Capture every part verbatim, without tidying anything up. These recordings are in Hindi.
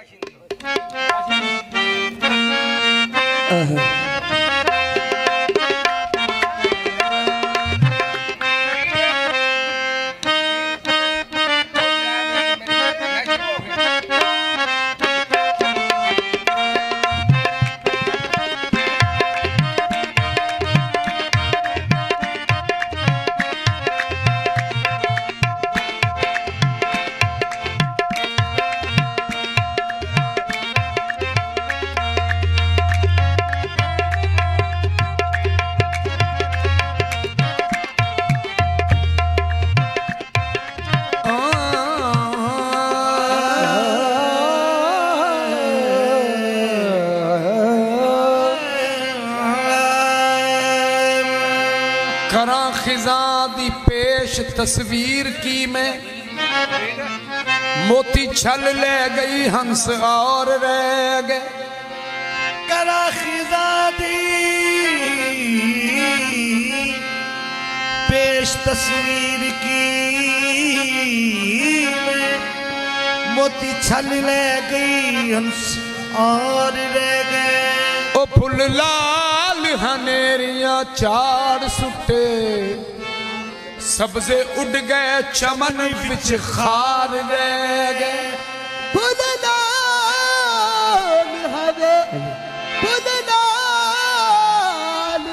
तस्वीर की मैं मोती छल ले गई हंस और रह गए करा खिजादी पेश तस्वीर की मैं मोती छल ले गई हंस और रह गए ओ फुल लाल हनेरियां चार सुटे सब्जे उड़ गए चमन बिच खार रह गए फुल लाल हरे फुल लाल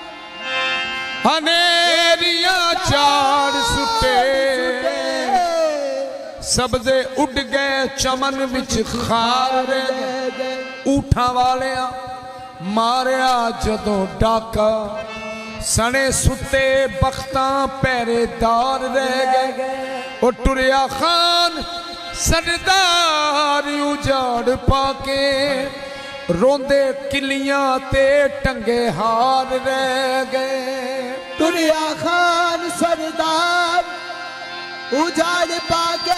हनेरियां चार सुटे सब्जे उड़ गए चमन बिच खार रह गए ऊठा वाले मारिया जदों डाका सने सुते बख्ता पहरेदार रह गए ओ टुरिया खान सरदार उजाड़ पाके रोंदे किलियां ते टंगे हार रह गए टुरिया खान सरदार उजाड़ पाके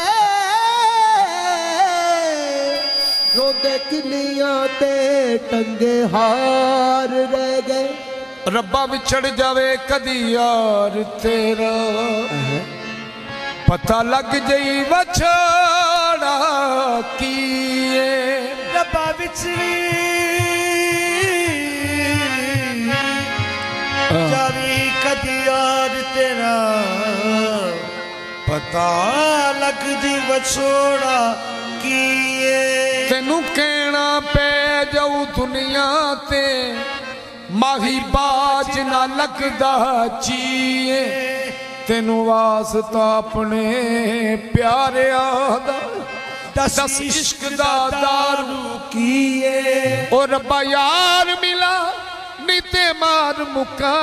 रोंदे किलियां ते टंगे हार रह गए रब्बा विछड़ जावे कदी यार तेरा पता लग जई वछड़ा किए रब्बा विछड़ी जावी कदी यार तेरा पता लग जई वछड़ा किए तेनू कहना पै जाऊ दुनिया ते माही बाज ना लगदा चीए तेनू वास्ता अपने प्यारे दा दस इश्क दा दारू कीए और रब्बा यार मिला नीते मार मुका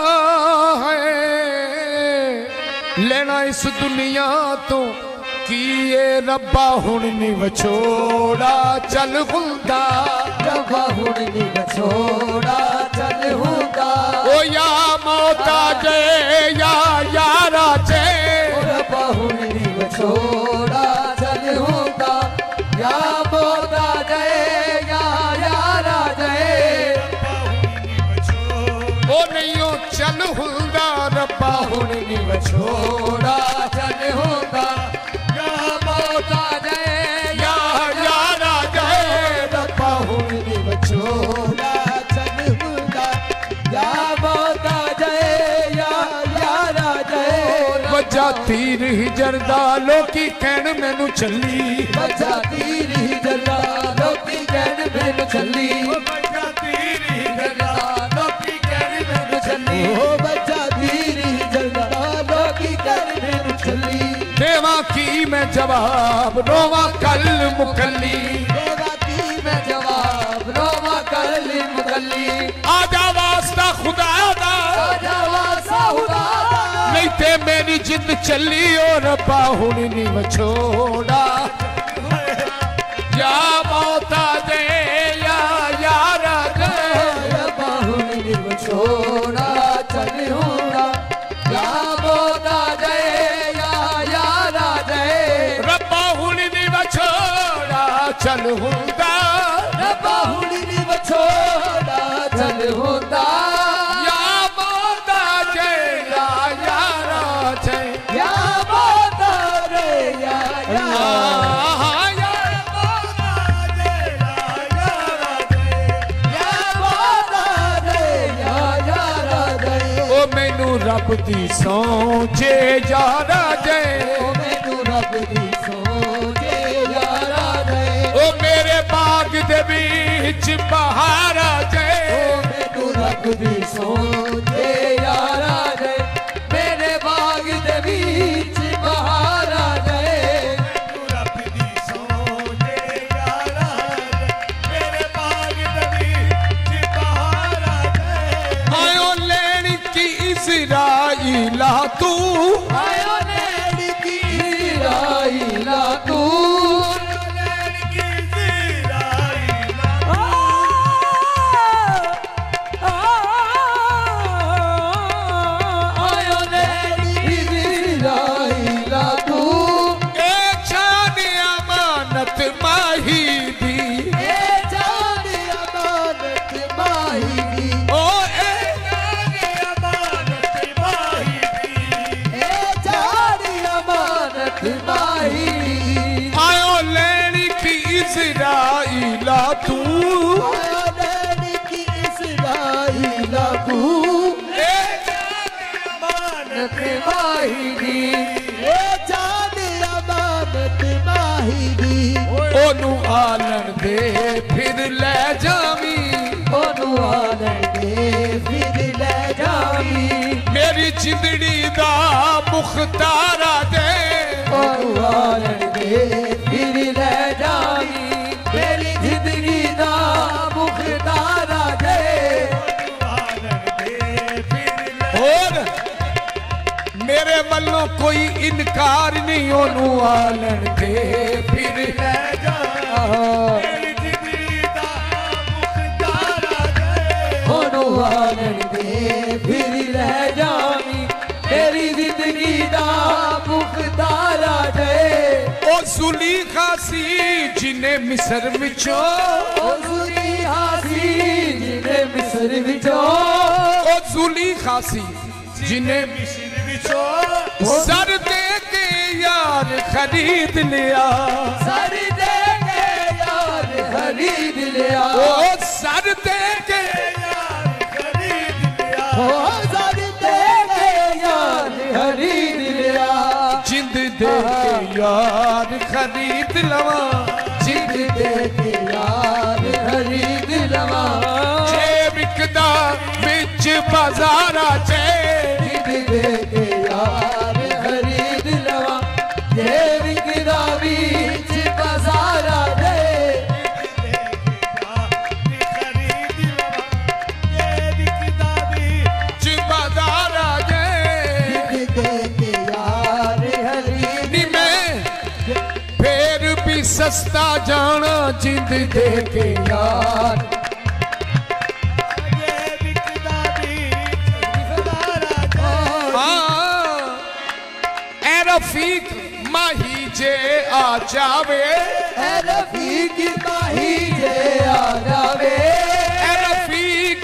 है लेना इस दुनिया तो किए रब्बा हुण नी वछोड़ा चल हुंदा रब्बा हुण नी वछोड़ा चल हुंदा ओ या मौता जय या यारा जय रब्बा हुण नी वछोड़ा चल हुंदा या मौता जय या यारा जय ओ नहीं चल हुंदा रब्बा हुण नी वछोड़ा चल हुंदा तीर ही जरदा लोकी कहन मैनू चली बच्चा तीर ही जरदा लोकी कहन मैनू चली बच्चा तीर ही जरदा लोकी कहन मैनू चली ओ बच्चा तीर ही जरदा लोकी कहन मैनू चली देवा की मैं जवाब रोवा कल मुकल्ली देवा की मैं जवाब रोवा कल मुकल्ली आजा वास्ता खुदा दा आजा वास्ता खुदा नहीं ते मेरी जिंद चली और रब्बा हुण नी वछोड़ा या मौता दे या यारा दे रब्बा हुण नी वछोड़ा चल हुंदा या मौता दे या यारा दे रब्बा हुण नी वछोड़ा चल हुंदा रब्बा हुण नी वछोड़ा चल हुंदा रब दी सौं जे यारा जे ओ मैनू रब दी सौं जे यारा जे ओ मेरे बाग दे बीच बहारा जे ओ मैनू रब दी सौं जे यारा जे मेरे बाग दे बीच बहारा जे मैनू रब दी सौं जे यारा जे मेरे बाग दे बीच बहारा जे आयो लेनी की इज़राइला तू आयो नेड़ की इज़राइला तू आयो नेड़ की इज़राइला तू ए जान अमानत माही दी ए जान अमानत माही दी ओ ए ए जान अमानत माही दी आयो लेनी की इज़राइला तू आयो नेड़ की इज़राइला तू ए अमानत माही दी ए जान अमानत माही दी ओनू आलन दे फिर ले जावी ओनू आलन दे फिर ले जावी मेरी जिंदड़ी दा मुख्तारा दे ओनू आलन दे फिर ले जावी मेरी जिंदगी दा मुख्तारा दे और मेरे वालों कोई इनकार नहीं ओनू आलन दे फिर ले जा ओनू आलन दे फिर ले जावी मेरी जिंदगी दा मुख्तारा दे ओ सुलीखा सी जिन्हें मिस्र विचों ओ सुलीखा सी जिन्हें मिस्र विचों ओ सुलीखा सी जिन्हें सर दे के यार खरीद लिया सर दे के यार खरीद लिया ओ सर दे के ओ सर दे के यार खरीद लिया जिंद दे के यार खरीद लवा जिंद दे के यार खरीद लवा जे बिकदा बिच बाजारा चे जिंद दे के यार खरीद लवा ये विकदा बीच बाजारा दे च बाजारा जे जिंद दे के यार खरीद नी मैं फिर भी सस्ता जाना जिंद दे के यार हाँ ए रफीक माही जे आ जावे ए रफीक माही जे आ जावे ए रफीक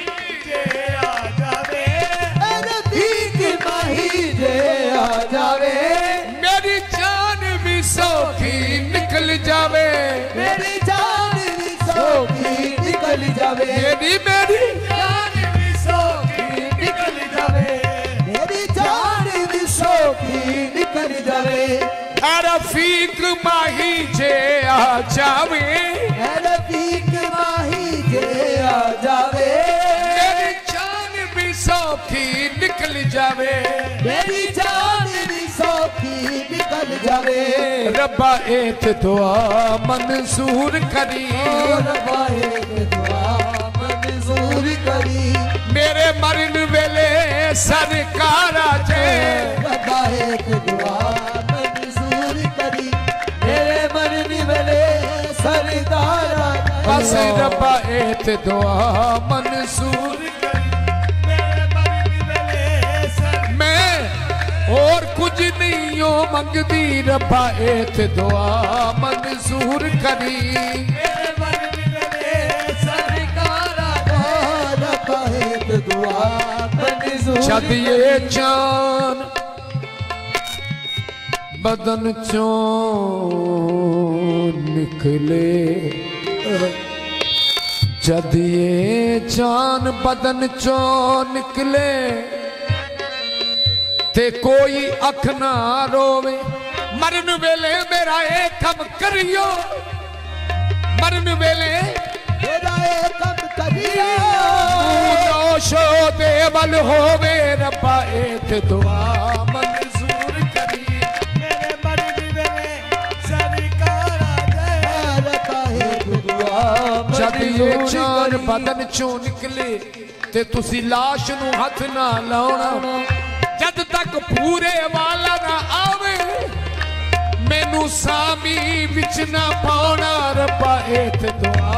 ए रफीक माही जे आ जावे मेरी जान भी सौखी निकल जावे मेरी जान भी सौखी निकल जावे मेरी मेरी जान भी सौखी निकल जावे मेरी जान भी सौखी निकल जावे ए रफीक माही जे आ जावे ए रफीक माही जे आ जावे मेरी जान भी सौखी निकल जावे मेरी जान भी सौखी निकल जावे रब्बा एत दुआ मंजूर करी रब्बा एक दुआ मंजूर करी मेरे मरन वेले सरकारा जे रब्बा एक दुआ मंजूर करी मेरे मरने वाले सरदारा बस रब्बा एत दुआ मंजूर मैं और कुछ नहीं हो मंगदी रब्बा एत दुआ मंजूर करी सरकारा रब्बा एक दुआ मंजूर जद ये जान बदन चो निकले जद ये जान बदन चो निकले ते कोई अख ना रोवे मरन वेले मेरा ए कम करियो मरन वेले मेरा ए कम करियो दोषो दे बल होवे रब्बा एत दुआ मंजूर करी मेरे मरन वेले सरकार आ जाए रब्बा एत दुआ जद ये चार बदन चों निकले ते तुसी लाश नू हथ ना लाउणा जद तक पूरे वाला ना आवे मैनू सामी विच ना पाउणा रब्बा एत दुआ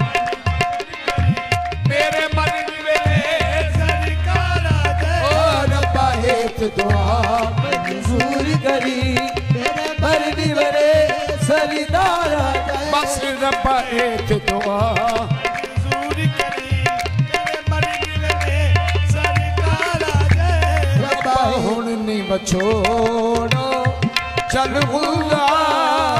मेरे मरन वेले सरकार आ जाए ओ रब्बा एत दुआ मंजूर करी मेरे मरन वेले सरदार आ जाए बस रब्बा एत दुआ मंजूर करी मेरे मरन वेले सरकार आ जाए रब्बा हुण नहीं बछोड़ो चल हुल्ला